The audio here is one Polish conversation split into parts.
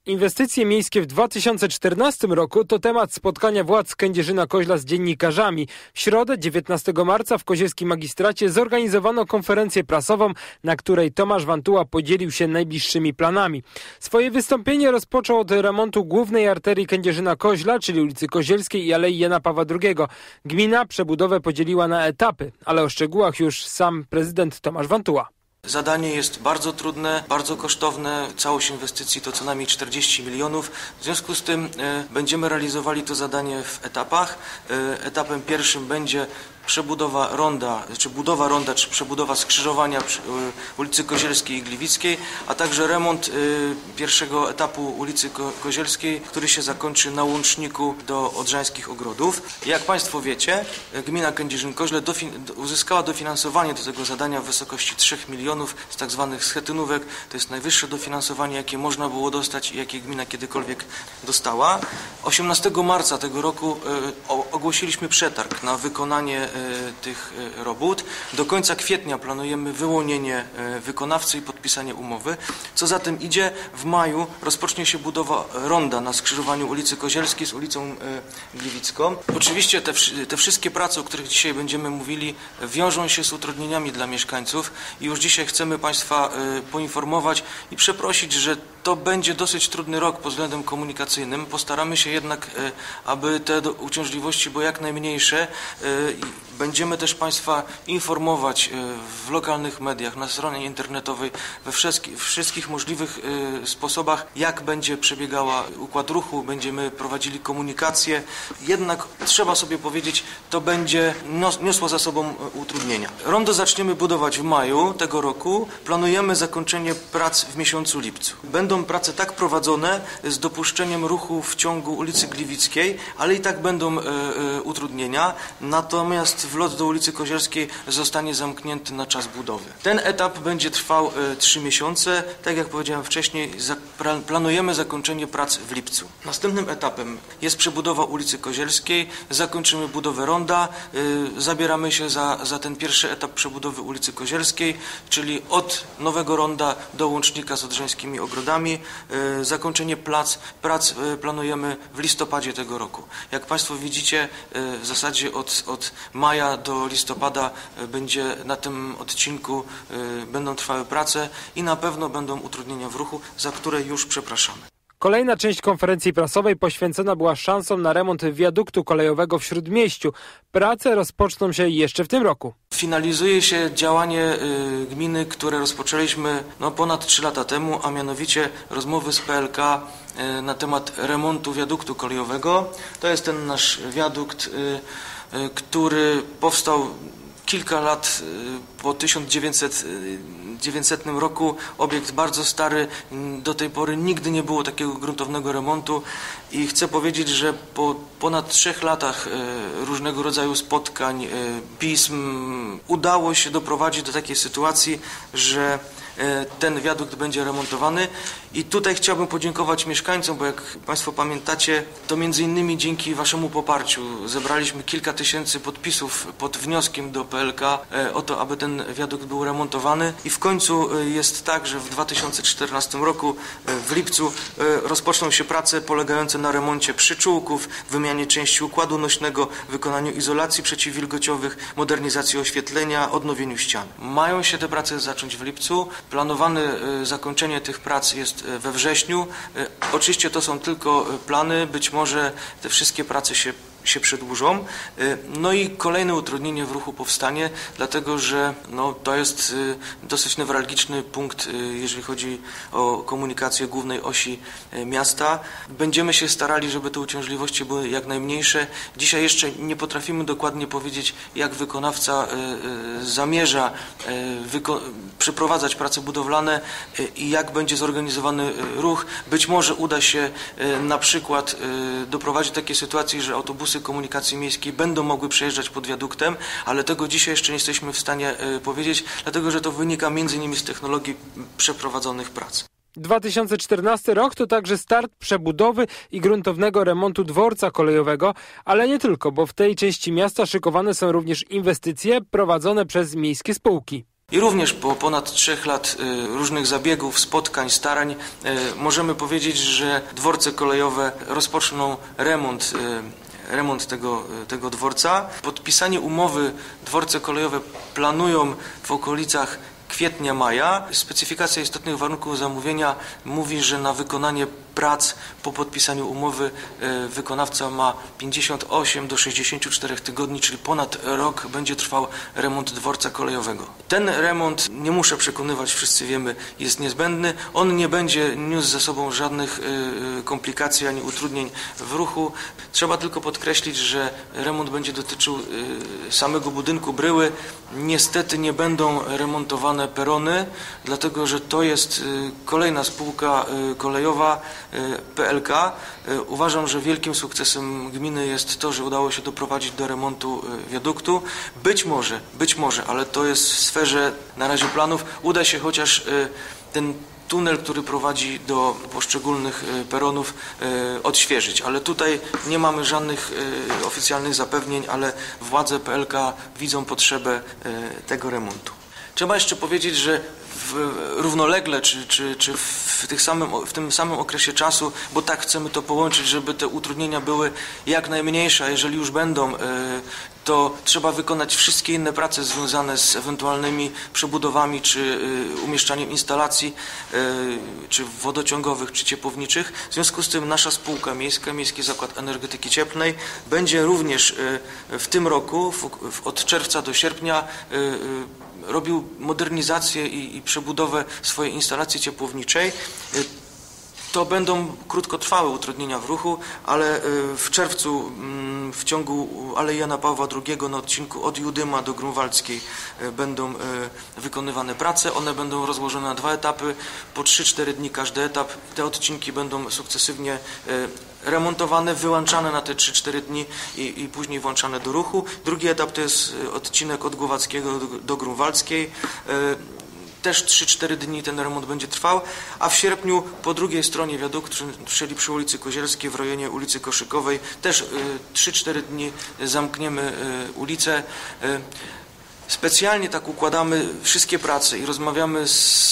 Inwestycje miejskie w 2014 roku to temat spotkania władz Kędzierzyna-Koźla z dziennikarzami. W środę, 19 marca w kozielskim magistracie zorganizowano konferencję prasową, na której Tomasz Wantuła podzielił się najbliższymi planami. Swoje wystąpienie rozpoczął od remontu głównej arterii Kędzierzyna-Koźla, czyli ulicy Kozielskiej i Alei Jana Pawła II. Gmina przebudowę podzieliła na etapy, ale o szczegółach już sam prezydent Tomasz Wantuła. Zadanie jest bardzo trudne, bardzo kosztowne. Całość inwestycji to co najmniej 40 milionów. W związku z tym będziemy realizowali to zadanie w etapach. Etapem pierwszym będzie przebudowa ronda, czy przebudowa skrzyżowania przy ulicy Kozielskiej i Gliwickiej, a także remont pierwszego etapu ulicy Kozielskiej, który się zakończy na łączniku do Odrzańskich Ogrodów. Jak Państwo wiecie, gmina Kędzierzyn-Koźle uzyskała dofinansowanie do tego zadania w wysokości 3 milionów z tak zwanych schetynówek. To jest najwyższe dofinansowanie, jakie można było dostać i jakie gmina kiedykolwiek dostała. 18 marca tego roku ogłosiliśmy przetarg na wykonanie tych robót. Do końca kwietnia planujemy wyłonienie wykonawcy i podpisanie umowy. Co za tym idzie, w maju rozpocznie się budowa ronda na skrzyżowaniu ulicy Kozielskiej z ulicą Gliwicką. Oczywiście te wszystkie prace, o których dzisiaj będziemy mówili, wiążą się z utrudnieniami dla mieszkańców i już dzisiaj chcemy Państwa poinformować i przeprosić, że to będzie dosyć trudny rok pod względem komunikacyjnym. Postaramy się jednak, aby te uciążliwości były jak najmniejsze. Będziemy też Państwa informować w lokalnych mediach, na stronie internetowej, we wszystkich możliwych sposobach, jak będzie przebiegała układ ruchu, będziemy prowadzili komunikację. Jednak trzeba sobie powiedzieć, to będzie niosło za sobą utrudnienia. Rondo zaczniemy budować w maju tego roku. Planujemy zakończenie prac w miesiącu lipcu. Będą prace tak prowadzone z dopuszczeniem ruchu w ciągu ulicy Gliwickiej, ale i tak będą utrudnienia. Natomiast wlot do ulicy Kozielskiej zostanie zamknięty na czas budowy. Ten etap będzie trwał 3 miesiące. Tak jak powiedziałem wcześniej, planujemy zakończenie prac w lipcu. Następnym etapem jest przebudowa ulicy Kozielskiej. Zakończymy budowę ronda. Zabieramy się za ten pierwszy etap przebudowy ulicy Kozielskiej, czyli od nowego ronda do łącznika z Odrzańskimi Ogrodami. Zakończenie prac planujemy w listopadzie tego roku. Jak Państwo widzicie, w zasadzie od maja do listopada będzie na tym odcinku będą trwały prace i na pewno będą utrudnienia w ruchu, za które już przepraszamy. Kolejna część konferencji prasowej poświęcona była szansom na remont wiaduktu kolejowego w Śródmieściu. Prace rozpoczną się jeszcze w tym roku. Finalizuje się działanie gminy, które rozpoczęliśmy ponad 3 lata temu, a mianowicie rozmowy z PLK na temat remontu wiaduktu kolejowego. To jest ten nasz wiadukt, który powstał kilka lat po 1900 roku. Obiekt bardzo stary, do tej pory nigdy nie było takiego gruntownego remontu i chcę powiedzieć, że po ponad 3 latach różnego rodzaju spotkań, pism udało się doprowadzić do takiej sytuacji, że ten wiadukt będzie remontowany i tutaj chciałbym podziękować mieszkańcom, bo jak Państwo pamiętacie, to między innymi dzięki Waszemu poparciu zebraliśmy kilka tysięcy podpisów pod wnioskiem do PLK o to, aby ten wiadukt był remontowany i w końcu jest tak, że w 2014 roku w lipcu rozpoczną się prace polegające na remoncie przyczółków, wymianie części układu nośnego, wykonaniu izolacji przeciwwilgociowych, modernizacji oświetlenia, odnowieniu ścian. Mają się te prace zacząć w lipcu. Planowane zakończenie tych prac jest we wrześniu. Oczywiście to są tylko plany, być może te wszystkie prace się przedłużą. No i kolejne utrudnienie w ruchu powstanie, dlatego że to jest dosyć newralgiczny punkt, jeżeli chodzi o komunikację głównej osi miasta. Będziemy się starali, żeby te uciążliwości były jak najmniejsze. Dzisiaj jeszcze nie potrafimy dokładnie powiedzieć, jak wykonawca zamierza przeprowadzać prace budowlane i jak będzie zorganizowany ruch. Być może uda się na przykład doprowadzić do takiej sytuacji, że autobusy komunikacji miejskiej będą mogły przejeżdżać pod wiaduktem, ale tego dzisiaj jeszcze nie jesteśmy w stanie powiedzieć, dlatego że to wynika m.in. z technologii przeprowadzonych prac. 2014 rok to także start przebudowy i gruntownego remontu dworca kolejowego, ale nie tylko, bo w tej części miasta szykowane są również inwestycje prowadzone przez miejskie spółki. I również po ponad 3 lat różnych zabiegów, spotkań, starań możemy powiedzieć, że dworce kolejowe rozpoczną remont tego dworca. Podpisanie umowy dworce kolejowe planują w okolicach kwietnia, maja. Specyfikacja istotnych warunków zamówienia mówi, że na wykonanie prac po podpisaniu umowy wykonawca ma 58 do 64 tygodni, czyli ponad rok będzie trwał remont dworca kolejowego. Ten remont, nie muszę przekonywać, wszyscy wiemy, jest niezbędny. On nie będzie niósł ze sobą żadnych komplikacji ani utrudnień w ruchu. Trzeba tylko podkreślić, że remont będzie dotyczył samego budynku bryły. Niestety nie będą remontowane perony, dlatego że to jest kolejna spółka kolejowa, PLK. Uważam, że wielkim sukcesem gminy jest to, że udało się doprowadzić do remontu wiaduktu. Być może, ale to jest w sferze na razie planów, uda się chociaż ten tunel, który prowadzi do poszczególnych peronów, odświeżyć. Ale tutaj nie mamy żadnych oficjalnych zapewnień, ale władze PLK widzą potrzebę tego remontu. Trzeba jeszcze powiedzieć, że równolegle, czy w tym samym okresie czasu, bo tak chcemy to połączyć, żeby te utrudnienia były jak najmniejsze, a jeżeli już będą, to trzeba wykonać wszystkie inne prace związane z ewentualnymi przebudowami, czy umieszczaniem instalacji, czy wodociągowych, czy ciepłowniczych. W związku z tym nasza spółka miejska, Miejski Zakład Energetyki Cieplnej, będzie również w tym roku, od czerwca do sierpnia, robił modernizację i przebudowę swojej instalacji ciepłowniczej. To będą krótkotrwałe utrudnienia w ruchu, ale w czerwcu w ciągu Alei Jana Pawła II na odcinku od Judyma do Grunwaldzkiej będą wykonywane prace. One będą rozłożone na 2 etapy, po 3-4 dni każdy etap. Te odcinki będą sukcesywnie remontowane, wyłączane na te 3-4 dni i później włączane do ruchu. Drugi etap to jest odcinek od Głowackiego do Grunwaldzkiej. Też 3-4 dni ten remont będzie trwał, a w sierpniu po drugiej stronie wiaduktu, czyli przy ulicy Kozielskiej w rejonie ulicy Koszykowej, też 3-4 dni zamkniemy ulicę. Specjalnie tak układamy wszystkie prace i rozmawiamy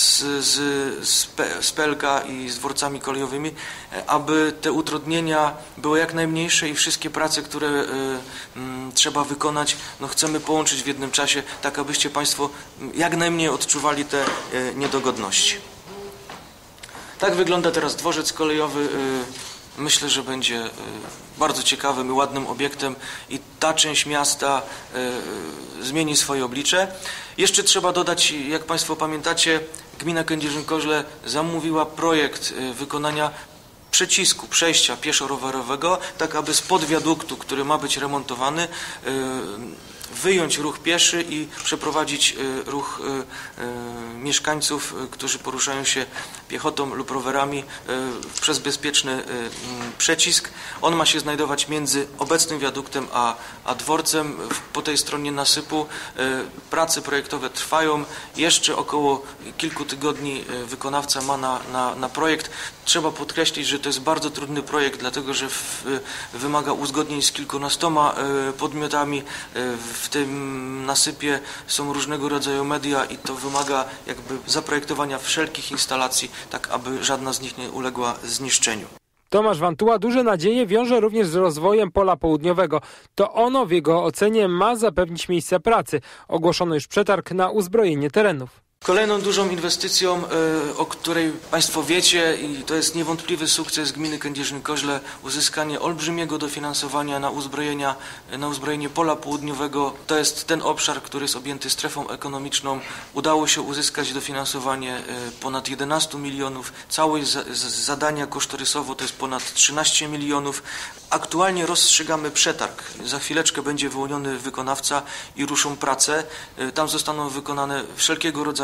z PLK i z dworcami kolejowymi, aby te utrudnienia były jak najmniejsze i wszystkie prace, które trzeba wykonać, chcemy połączyć w jednym czasie, tak abyście Państwo jak najmniej odczuwali te niedogodności. Tak wygląda teraz dworzec kolejowy. Myślę, że będzie bardzo ciekawym i ładnym obiektem i ta część miasta zmieni swoje oblicze. Jeszcze trzeba dodać, jak Państwo pamiętacie, gmina Kędzierzyn-Koźle zamówiła projekt wykonania przecisku, przejścia pieszo-rowerowego, tak aby spod wiaduktu, który ma być remontowany, wyjąć ruch pieszy i przeprowadzić ruch mieszkańców, którzy poruszają się piechotą lub rowerami przez bezpieczny przecisk. On ma się znajdować między obecnym wiaduktem a dworcem po tej stronie nasypu. Prace projektowe trwają. Jeszcze około kilku tygodni wykonawca ma na projekt. Trzeba podkreślić, że to jest bardzo trudny projekt, dlatego że wymaga uzgodnień z kilkunastoma podmiotami. W tym nasypie są różnego rodzaju media i to wymaga jakby zaprojektowania wszelkich instalacji, tak aby żadna z nich nie uległa zniszczeniu. Tomasz Wantuła duże nadzieje wiąże również z rozwojem Pola Południowego. To ono w jego ocenie ma zapewnić miejsca pracy. Ogłoszono już przetarg na uzbrojenie terenów. Kolejną dużą inwestycją, o której Państwo wiecie, i to jest niewątpliwy sukces gminy Kędzierzyn-Koźle, uzyskanie olbrzymiego dofinansowania na uzbrojenie Pola Południowego. To jest ten obszar, który jest objęty strefą ekonomiczną. Udało się uzyskać dofinansowanie ponad 11 milionów. Całość zadania kosztorysowo to jest ponad 13 milionów. Aktualnie rozstrzygamy przetarg. Za chwileczkę będzie wyłoniony wykonawca i ruszą prace. Tam zostaną wykonane wszelkiego rodzaju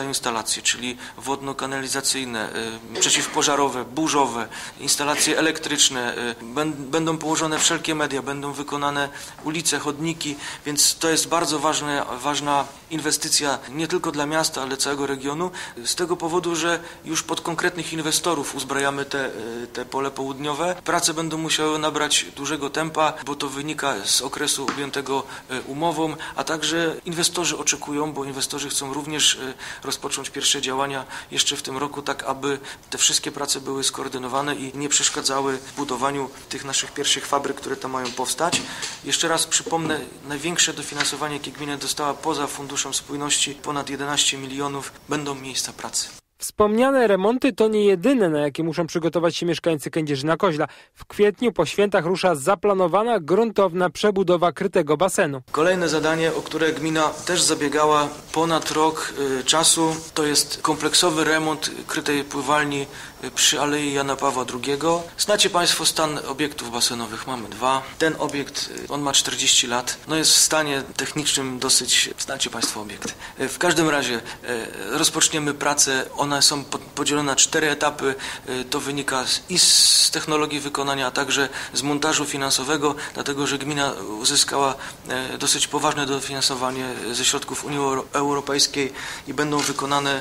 rodzaju instalacje, czyli wodno-kanalizacyjne, przeciwpożarowe, burzowe, instalacje elektryczne, będą położone wszelkie media, będą wykonane ulice, chodniki, więc to jest bardzo ważna inwestycja nie tylko dla miasta, ale całego regionu, z tego powodu, że już pod konkretnych inwestorów uzbrajamy te pole południowe. Prace będą musiały nabrać dużego tempa, bo to wynika z okresu objętego umową, a także inwestorzy oczekują, bo inwestorzy chcą również rozpocząć pierwsze działania jeszcze w tym roku, tak aby te wszystkie prace były skoordynowane i nie przeszkadzały w budowaniu tych naszych pierwszych fabryk, które tam mają powstać. Jeszcze raz przypomnę, największe dofinansowanie, jakie gmina dostała poza Funduszem Spójności, ponad 11 milionów, będą miejsca pracy. Wspomniane remonty to nie jedyne, na jakie muszą przygotować się mieszkańcy Kędzierzyna-Koźla. W kwietniu po świętach rusza zaplanowana gruntowna przebudowa krytego basenu. Kolejne zadanie, o które gmina też zabiegała ponad rok czasu, to jest kompleksowy remont krytej pływalni przy Alei Jana Pawła II. Znacie Państwo stan obiektów basenowych, mamy 2. Ten obiekt, on ma 40 lat, jest w stanie technicznym dosyć, znacie Państwo obiekt. W każdym razie rozpoczniemy pracę, one są podzielone na 4 etapy, to wynika i z technologii wykonania, a także z montażu finansowego, dlatego że gmina uzyskała dosyć poważne dofinansowanie ze środków Unii Europejskiej i będą wykonane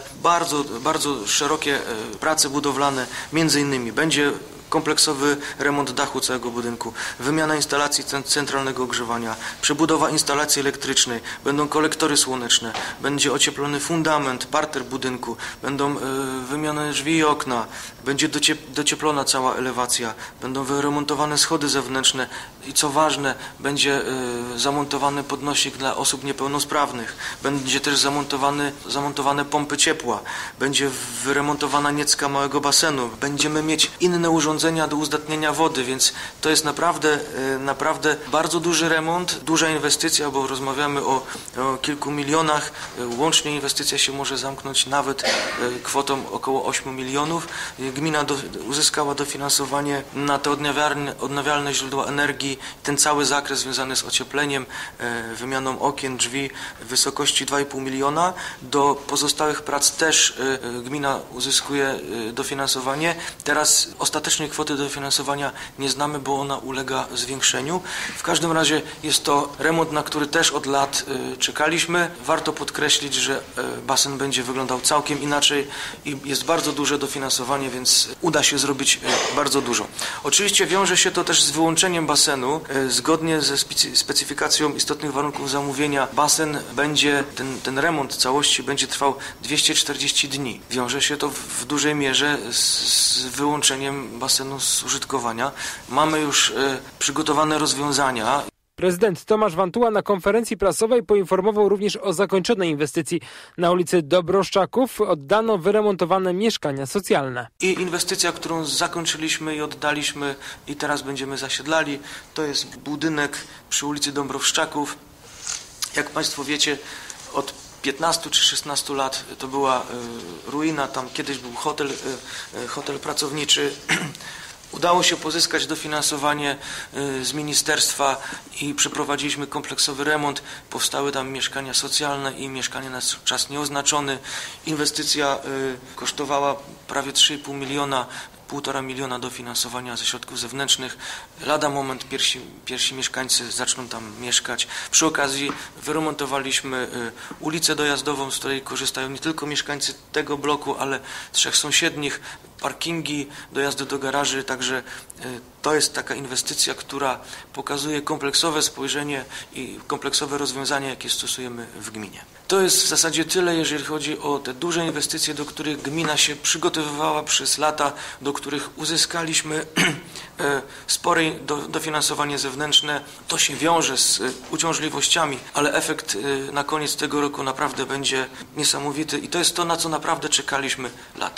bardzo szerokie prace budowlane. Między innymi będzie kompleksowy remont dachu całego budynku, wymiana instalacji centralnego ogrzewania, przebudowa instalacji elektrycznej, będą kolektory słoneczne, będzie ocieplony fundament, parter budynku, będą wymienione drzwi i okna, będzie docieplona cała elewacja, będą wyremontowane schody zewnętrzne i co ważne, będzie zamontowany podnośnik dla osób niepełnosprawnych, będzie też zamontowane pompy ciepła, będzie wyremontowana niecka małego basenu, będziemy mieć inne urządzenia do uzdatniania wody, więc to jest naprawdę bardzo duży remont, duża inwestycja, bo rozmawiamy o kilku milionach. Łącznie inwestycja się może zamknąć nawet kwotą około 8 milionów. Gmina uzyskała dofinansowanie na te odnawialne źródła energii, ten cały zakres związany z ociepleniem, wymianą okien, drzwi w wysokości 2,5 miliona. Do pozostałych prac też gmina uzyskuje dofinansowanie. Teraz ostatecznej kwoty dofinansowania nie znamy, bo ona ulega zwiększeniu. W każdym razie jest to remont, na który też od lat czekaliśmy. Warto podkreślić, że basen będzie wyglądał całkiem inaczej i jest bardzo duże dofinansowanie, więc uda się zrobić bardzo dużo. Oczywiście wiąże się to też z wyłączeniem basenu. Zgodnie ze specyfikacją istotnych warunków zamówienia basen będzie, ten remont całości będzie trwał 240 dni. Wiąże się to w dużej mierze z wyłączeniem basenu z użytkowania. Mamy już przygotowane rozwiązania. Prezydent Tomasz Wantuła na konferencji prasowej poinformował również o zakończonej inwestycji. Na ulicy Dobroszczaków oddano wyremontowane mieszkania socjalne. I inwestycja, którą zakończyliśmy i oddaliśmy i teraz będziemy zasiedlali, to jest budynek przy ulicy Dąbrowszczaków. Jak Państwo wiecie, od 15 czy 16 lat to była ruina, tam kiedyś był hotel pracowniczy. Udało się pozyskać dofinansowanie z ministerstwa i przeprowadziliśmy kompleksowy remont. Powstały tam mieszkania socjalne i mieszkania na czas nieoznaczony. Inwestycja kosztowała prawie 3,5 miliona. 1,5 miliona dofinansowania ze środków zewnętrznych. Lada moment pierwsi mieszkańcy zaczną tam mieszkać. Przy okazji wyremontowaliśmy ulicę dojazdową, z której korzystają nie tylko mieszkańcy tego bloku, ale 3 sąsiednich, parkingi, dojazdy do garaży, także to jest taka inwestycja, która pokazuje kompleksowe spojrzenie i kompleksowe rozwiązania, jakie stosujemy w gminie. To jest w zasadzie tyle, jeżeli chodzi o te duże inwestycje, do których gmina się przygotowywała przez lata, do których uzyskaliśmy spore dofinansowanie zewnętrzne. To się wiąże z uciążliwościami, ale efekt na koniec tego roku naprawdę będzie niesamowity i to jest to, na co naprawdę czekaliśmy lata.